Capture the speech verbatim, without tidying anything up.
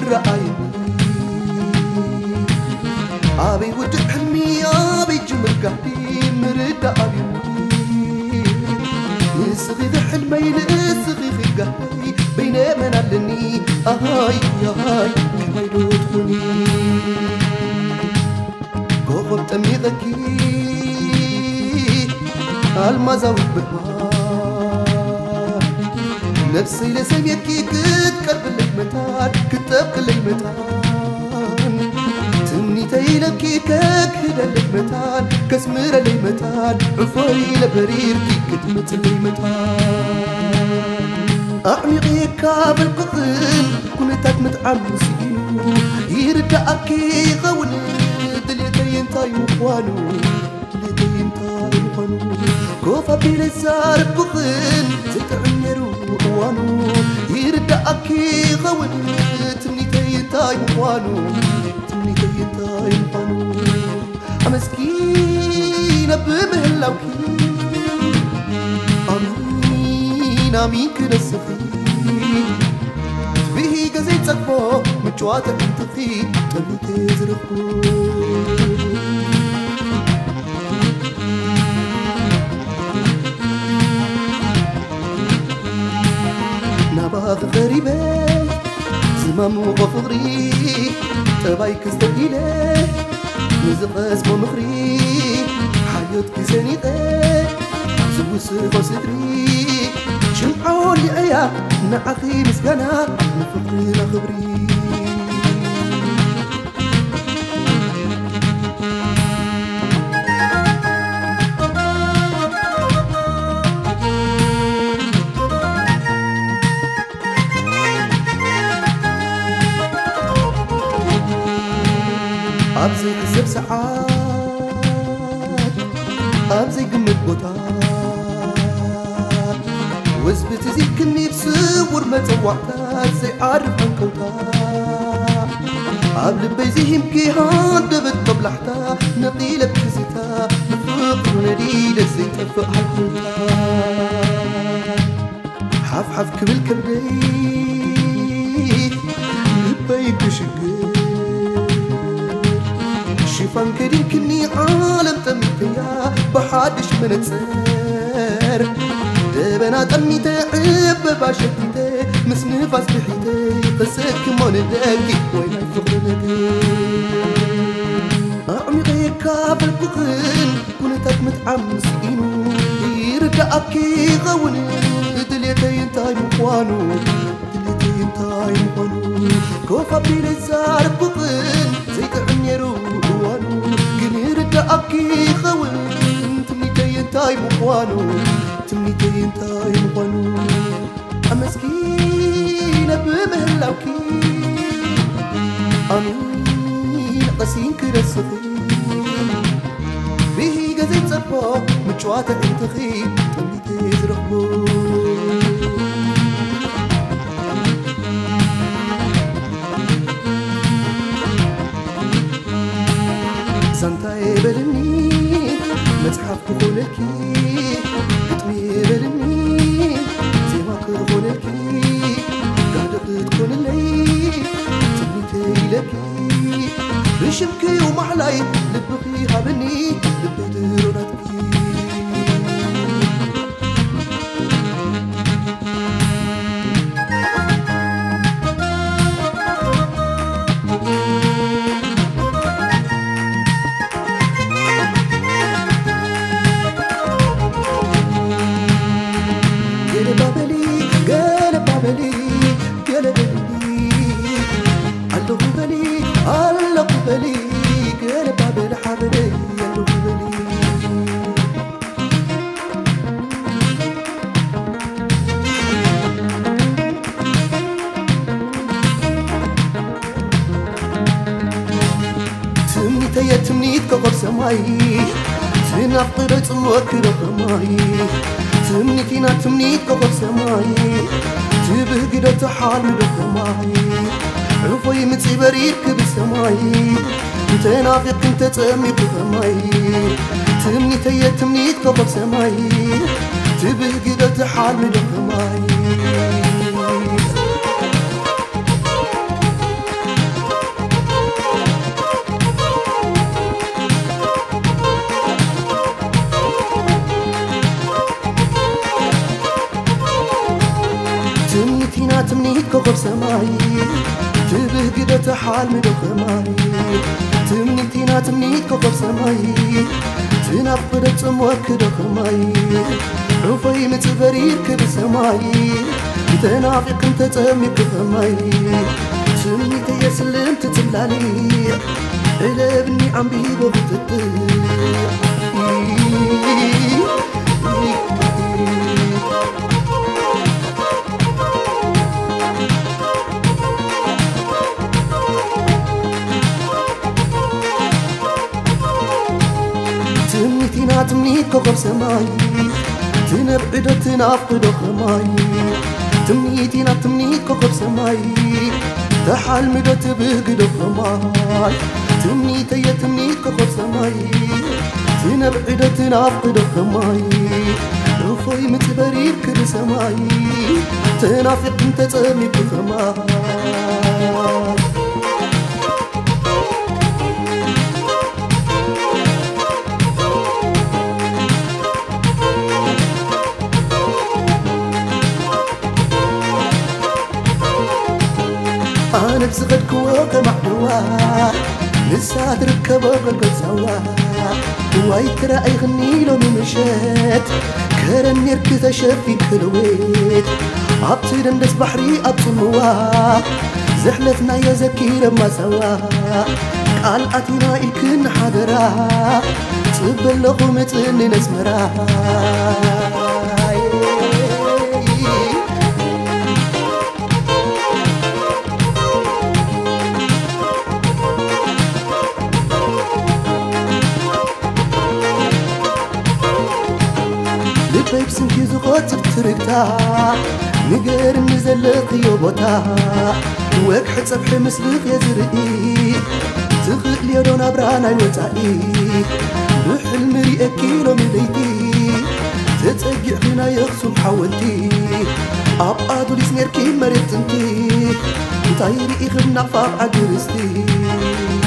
رأيني أبي ود حلمي أبي جمر قهدي مرد أبيني نسغي ذا حلمي نسغي في قهدي بين من علني أهاي يا هاي حمي لو تخوني قوم تمي ذكي المزاوي بها نفسي لسميكي كتقرب لك متان كتبك لك متان تمني تيلكي كهدا لك متان كسمر لي متان عفوي لبريركي كتمت لي متان أعمقيك بالقطن كنتك متعمسينو يردأكي غون دليتي انتاي مقوانو دليتي انتاي مقوانو كوفا بيلزار بقطن زيتعنيرو وانو يردأكي غون تمنيتي انتاي مقوانو تمنيتي انتاي مقوانو أمسكينة بمهلاوكي آمين آمين كده السخي تبيه قزيت سقفو مجواتك انتخي تبني تزرقو نباغ غريبة زمام وغفضري تبايك استقيلة نزق اسمو مخري حياتك سنيقة سوس غصدري شمعون لأيا نعخي مسكنا نفقري لخبري أبزي حسب ساعات أبزي قمت بوتات وزبت زيكني بصور ما توعتات زي عارف عنكوتات قبل بيزيهم كي هاد بتطبلحتا نقيلة بكزيتا نفق ونريد زيت أفق حكوتات حف حف كبل كبدي لبيك بشقي شيفان كريم كني عالم تمتيا بحادش منتصر دبنا تميتي عب باشتيتي مسنفاس بحيتي قسك مون داكي وين الفقر نقي أعمي غيكا بالبقن كنتك متعمسينو يردأكي غوني دليتي انتاي مقوانو دليتي انتاي مقوانو كوفا بيلزار بقن زيت عنيرو وانو قنير دأكي خوان تمنيتي انتاي مقوانو تمنيتي انتاي مقوانو أمسكينة بمهلاوكي أمين قسين كده الصغير بيه قزيت صفو مجواتك انتخي تمنيتي زرقبو سانتاي بلني متحف بقولكي قطمي بلني زيماك بقولكي قادق تكون اللي تبنيتي لكي بشبكي ومحلاي لبخي هابني لبي دروناتكي تمنيتي تمنيت كغر سماي تنقر تموكر خماي تمنيتينا تمنيت كغر سماي تبهقر تحال بخماي عفوي متي بريك بسماي تنافق انت تأمي بخماي تمنيتي تمنيت كغر سماي تبهقر تحال بخماي تمنيت كوكب سماي تبه قدة حال مدو خماي تمنيتينا تمنيت كوكب سماي تنافقد تموك دو خماي عفاي متبرير كب سماي تنافق انت تمك خماي تمنيتي يسلم تتلالي إلا بني عم بيبو بتطير تمنيتينا تمنيت كوكب سماي تنبعد تنافقد خماي تمنيتينا تمنيت كوكب سماي تحال مدو تبهقد خماي تمنيتي تمنيت كوكب سماي تنبعد تنافقد خماي رفاي متبرير كد سماي تنافق انت تأمي بخماي أنا بزغدك وكا معدوا لسا تركبوا قلقل سوا واي ترى أي غني لو ممشات كرن يركز شافي كلويت عبتي دندس بحري أبصموا زحلتنا يا زكي لما سوا قال أتينا إلكن حدرا تبل لغمت إني نسمرا لبيب سنكي زغوت بتركتا نقر نزلق يوبوتا وك حتصب حمسلق يا زرقي تخلق لي دون أبرانا الوتائي بحلم ريئك كيلو من ليتي تتقع فينا يخصم حولتي أبقى دولي سنيركي مريت انتي طايري إغبنا فاق عقرستي